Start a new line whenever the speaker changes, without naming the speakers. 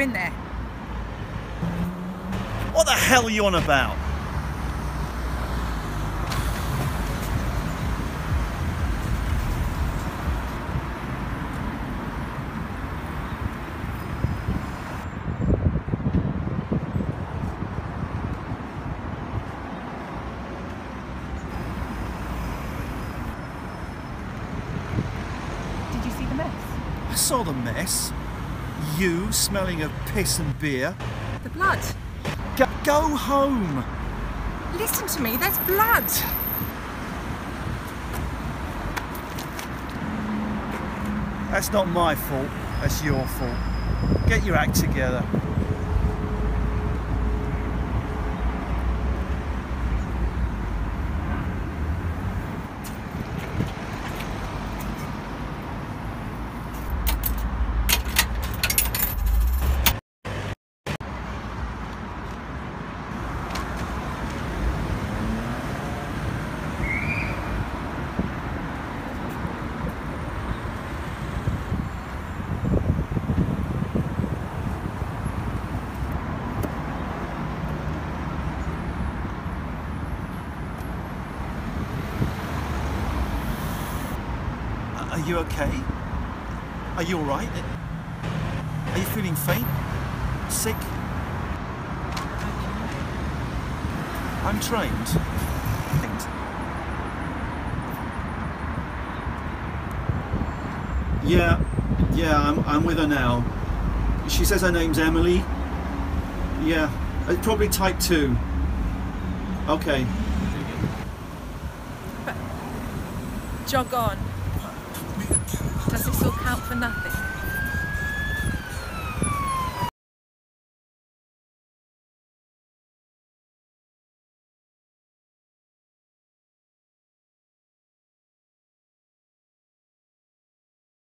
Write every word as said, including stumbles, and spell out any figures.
in there.
What the hell are you on about?
Did you see the mess?
I saw the mess. You smelling of piss and beer.
The blood.
Go, go home.
Listen to me, there's blood.
That's not my fault. That's your fault. Get your act together. Are you okay? Are you all right? Are you feeling faint? Sick? I'm trained. Yeah, yeah, I'm, I'm with her now. She says her name's Emily. Yeah, it's probably type two. Okay.
Jog on. Does this all count for nothing?